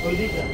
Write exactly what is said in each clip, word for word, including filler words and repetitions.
おいでじゃん。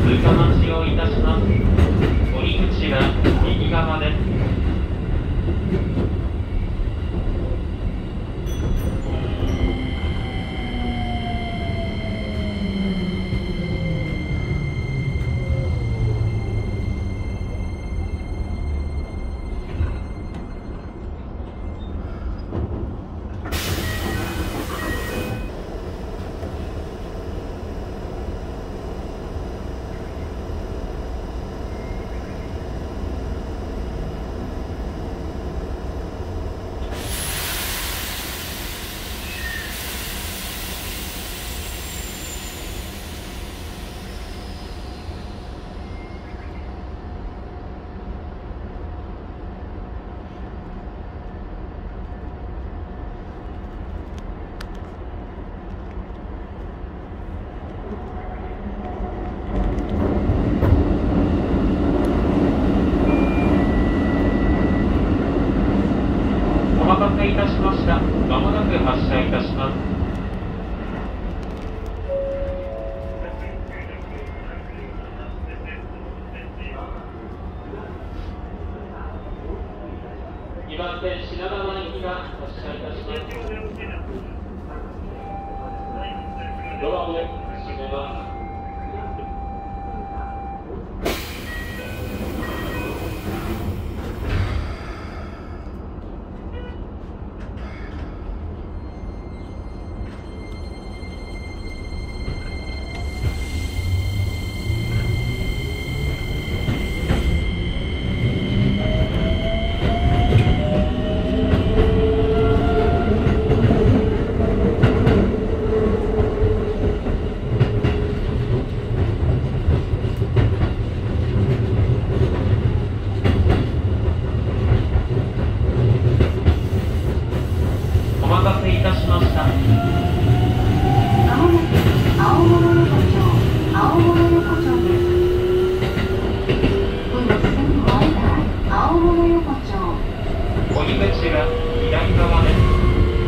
通過待ちをいたします。降り口は右側です。お待たせいたしました。まもなく発車いたします。にばん線品川行きが発車いたします。ドアを閉めます。お待たせいたしました。まもなく青物横丁、青物横丁です。運線前台、青物横丁。降り口は左側です。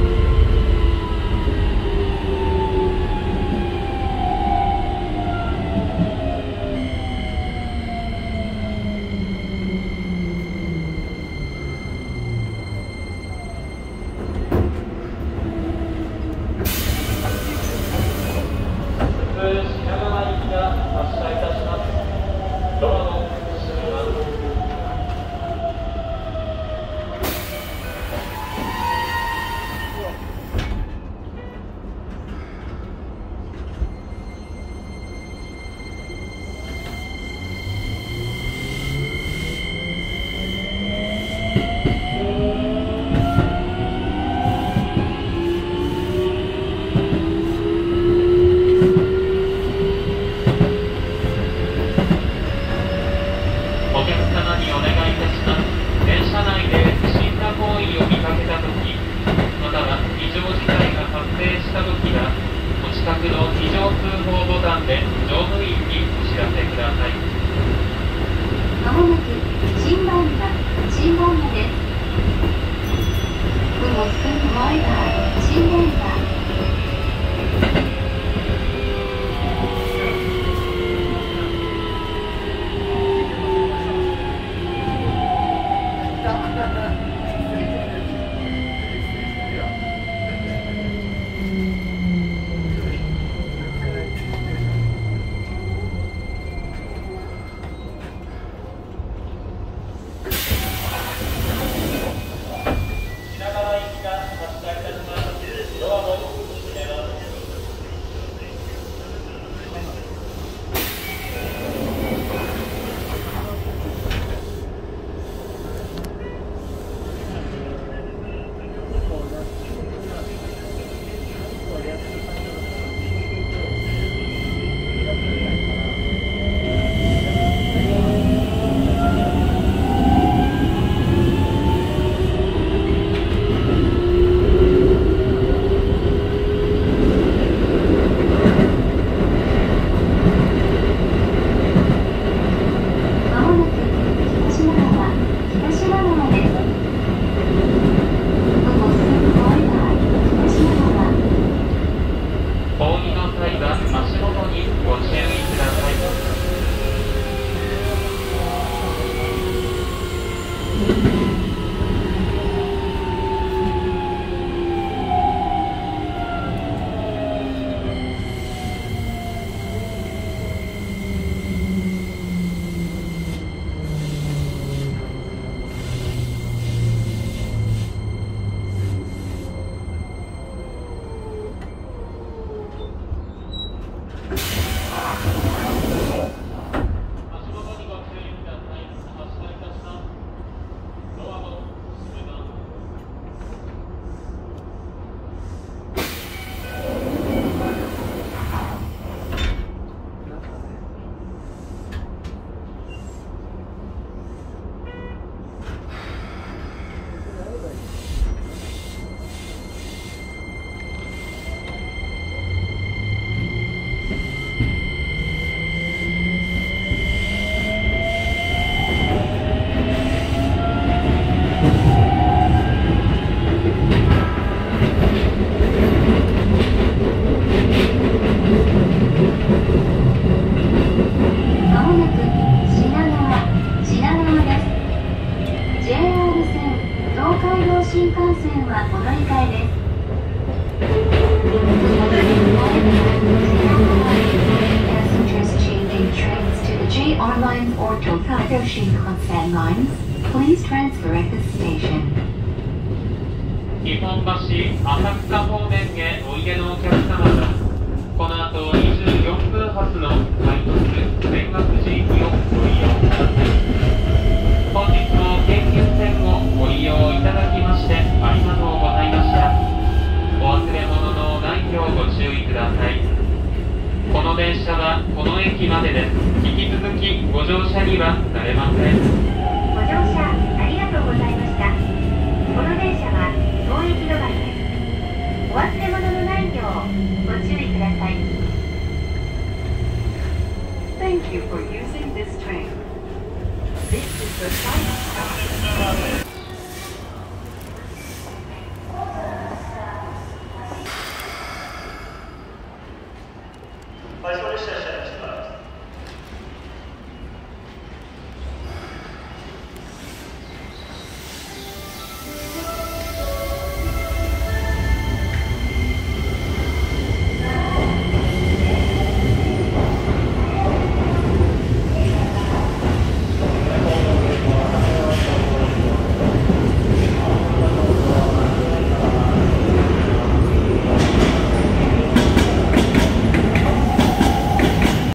品川行きが発車いたします。ドアを閉めます。お客様にお願いいたします。電車内で不審な行為を見かけたとき、または異常事態が発生したときは、お近くの非常通報ボタンで乗務員にお知らせください。まもなく新番屋、新番屋です。運線前台、新番屋。 R lines or Tokaido Shinkansen lines, please transfer at this station. 日本橋浅草方面へおいでのお客様は、この後にじゅうよんぷん発の快特全学寺行きをご利用ください。本日も京急線をご利用いただきましてありがとうございました。お忘れ物のないようご注意ください。この電車はこの駅までです。引き続きご乗車にはなれません。 ご乗車ありがとうございました。この電車は当駅止まりです。お忘れ物のないようご注意ください。 Thank you for using this train. This is the final stop.